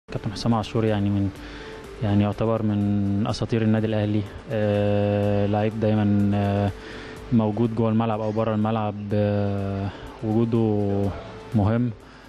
كابتن حسام عاشور يعني يعتبر من اساطير النادي الاهلي. لعيب دايما موجود جوه الملعب او بره الملعب. وجوده مهم.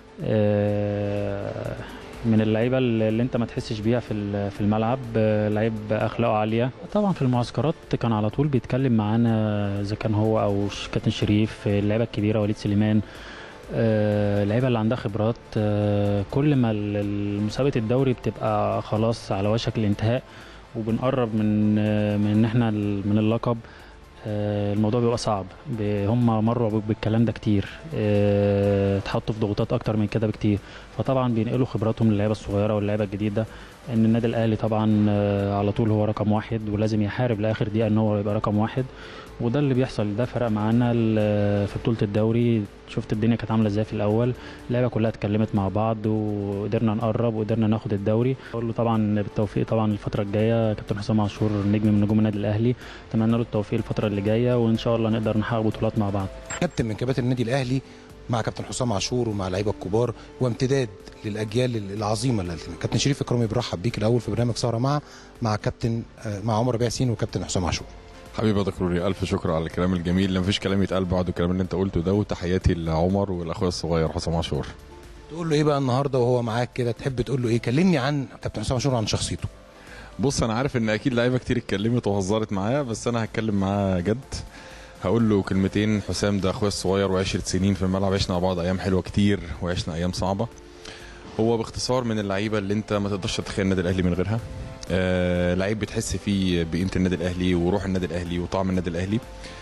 من اللعيبه اللي انت ما تحسش بيها في الملعب. لعيب اخلاقه عاليه. طبعا في المعسكرات كان على طول بيتكلم معانا، اذا كان هو او كابتن شريف، اللعيبه الكبيره وليد سليمان. اللعيبه اللي عندها خبرات. كل ما مسابقه الدوري بتبقى خلاص على وشك الانتهاء وبنقرب من ان احنا من اللقب. الموضوع بيبقى صعب. هم مروا بالكلام ده كتير. اتحطوا في ضغوطات اكتر من كده بكتير، فطبعا بينقلوا خبراتهم للعيبه الصغيره واللعيبه الجديده. ان النادي الاهلي طبعا على طول هو رقم واحد، ولازم يحارب لاخر دقيقه ان هو يبقى رقم واحد. وده اللي بيحصل. ده فرق معانا في بطوله الدوري. شفت الدنيا كانت عامله ازاي في الاول. اللعيبه كلها اتكلمت مع بعض وقدرنا نقرب وقدرنا ناخد الدوري. اقول له طبعا بالتوفيق طبعا الفتره الجايه. كابتن حسام عاشور نجم من نجوم النادي الاهلي. اتمنى له التوفيق الفتره اللي جايه، وان شاء الله نقدر نحقق بطولات مع بعض. كابتن من كباتن النادي الاهلي مع كابتن حسام عاشور ومع اللعيبه الكبار، وامتداد للاجيال العظيمه اللي كابتن شريف اكرامي بيرحب بيك الاول في برنامج سهره مع كابتن مع عمر ربيع ياسين وكابتن حسام عاشور. حبيبي يا دكتور، الف شكر على الكلام الجميل. مفيش كلام يتقال بعد الكلام اللي انت قلته ده، وتحياتي لعمر والاخويا الصغير حسام عاشور. تقول له ايه بقى النهارده وهو معاك كده؟ تحب تقول له ايه؟ كلمني عن كابتن حسام عاشور، عن شخصيته. بص، انا عارف ان اكيد لعيبه كتير اتكلمت وهزرت معاه، بس انا هتكلم معاه جد. هقول له كلمتين. حسام ده اخويا الصغير، وعشرة سنين في الملعب، عشنا مع بعض ايام حلوه كتير وعشنا ايام صعبه. هو باختصار من اللعيبه اللي انت ما تقدرش تتخيل النادي الاهلي من غيرها. لعيب بتحس فيه بقيمه النادي الاهلي وروح النادي الاهلي وطعم النادي الاهلي.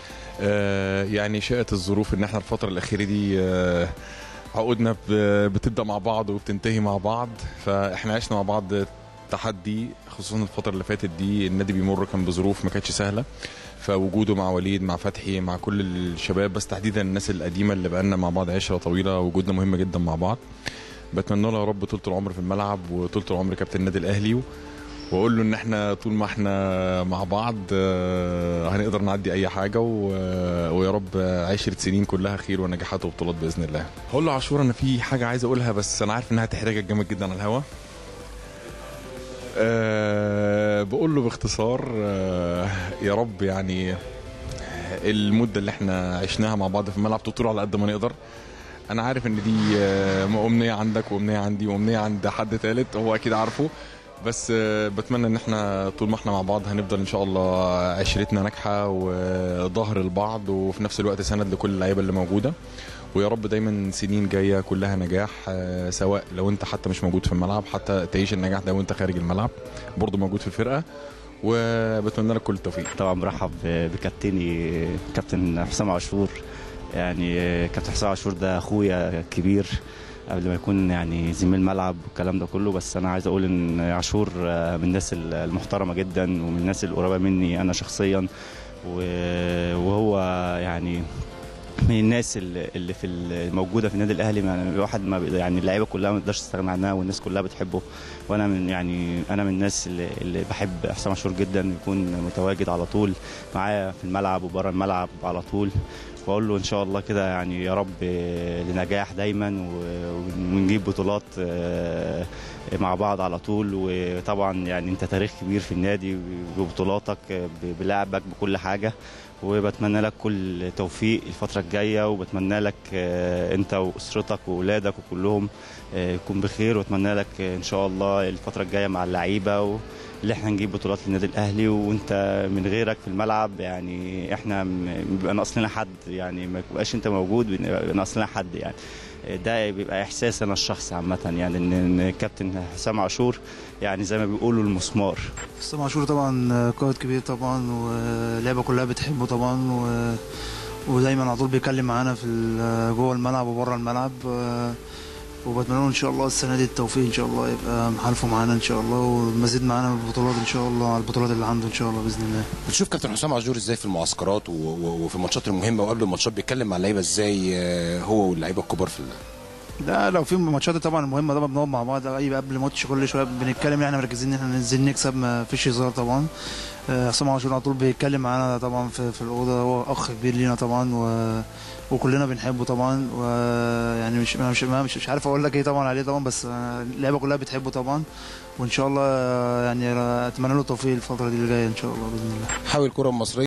يعني شاءت الظروف ان احنا الفتره الاخيره دي عقودنا بتبدا مع بعض وبتنتهي مع بعض، فاحنا عشنا مع بعض تحدي، خصوصا الفتره اللي فاتت دي النادي بيمر كان بظروف ما كانتش سهله. فوجوده مع وليد، مع فتحي، مع كل الشباب، بس تحديدا الناس القديمه اللي بقالنا مع بعض عشره طويله، وجودنا مهم جدا مع بعض. بتمنى له يا رب طول العمر في الملعب وطول العمر كابتن النادي الاهلي، واقول له ان احنا طول ما احنا مع بعض هنقدر نعدي اي حاجه، ويا رب 10 سنين كلها خير ونجاحات وبطولات باذن الله. هقول له عاشور، انا في حاجه عايز اقولها بس انا عارف انها هتحرجك جامد جدا على الهوا. بقول له باختصار يا رب يعني المده اللي احنا عشناها مع بعض في الملعب تطول على قد ما نقدر. انا عارف ان دي امنيه عندك وامنيه عندي وامنيه عند حد ثالث هو اكيد عارفه، بس بتمنى ان احنا طول ما احنا مع بعض هنفضل ان شاء الله عشرتنا ناجحه وظهر البعض، وفي نفس الوقت سند لكل اللعيبه اللي موجوده. ويا رب دايما سنين جايه كلها نجاح، سواء لو انت حتى مش موجود في الملعب، حتى تعيش النجاح ده وانت خارج الملعب برضه موجود في الفرقه. وبتمنى لك كل التوفيق. طبعا برحب بكابتني كابتن حسام عاشور. يعني كابتن حسام عاشور ده اخويا كبير قبل ما يكون يعني زميل ملعب والكلام ده كله. بس انا عايز اقول ان عاشور من الناس المحترمه جدا ومن الناس القريبه مني انا شخصيا، وهو يعني من الناس اللي في الموجوده في النادي الاهلي. واحد ما يعني اللعيبه كلها ما تقدرش تستغنى عنها والناس كلها بتحبه. وانا انا من الناس اللي بحب حسام عاشور جدا، يكون متواجد على طول معايا في الملعب وبره الملعب على طول. واقول له ان شاء الله كده يعني يا رب لنجاح دايما ونجيب بطولات مع بعض على طول. وطبعا يعني انت تاريخ كبير في النادي ببطولاتك بلعبك بكل حاجه، وبتمنى لك كل توفيق الفتره الجايه، وبتمنى لك انت واسرتك واولادك وكلهم يكون بخير. واتمنى لك ان شاء الله الفتره الجايه مع اللعيبه اللي احنا نجيب بطولات للنادي الاهلي. وانت من غيرك في الملعب يعني احنا بيبقى ناقص لنا حد، يعني ما يبقاش انت موجود بيبقى ناقص لنا حد. يعني ده بيبقى احساس انا الشخصي عامه، يعني ان الكابتن حسام عاشور يعني زي ما بيقولوا المسمار. حسام عاشور طبعا قائد كبير طبعا، واللعبه كلها بتحبه طبعا، ودايما على طول بيتكلم معانا في جوه الملعب وبره الملعب. وبتمنى له ان شاء الله السنه دي التوفيق، ان شاء الله يبقى محالفه معانا ان شاء الله، والمزيد معانا بالبطولات ان شاء الله، على البطولات اللي عنده ان شاء الله باذن الله. بتشوف كابتن حسام عاشور ازاي في المعسكرات وفي الماتشات المهمه وقبل الماتشات؟ بيتكلم مع اللعيبه ازاي هو واللعيبه الكبار في لا لو في ماتشات طبعا مهمه طبعا بنقعد مع بعض اي قبل ماتش كل شويه بنتكلم احنا مركزين ان احنا ننزل نكسب ما فيش هزار طبعا. حسام عاشور على طول بيتكلم معانا طبعا في الاوضه، هو اخ كبير لينا طبعا وكلنا بنحبه طبعا، ويعني مش عارف اقول لك ايه طبعا عليه طبعا، بس اللعيبه كلها بتحبه طبعا، وان شاء الله يعني اتمنى له التوفيق الفتره دي اللي جايه ان شاء الله باذن الله. حاول الكره المصريه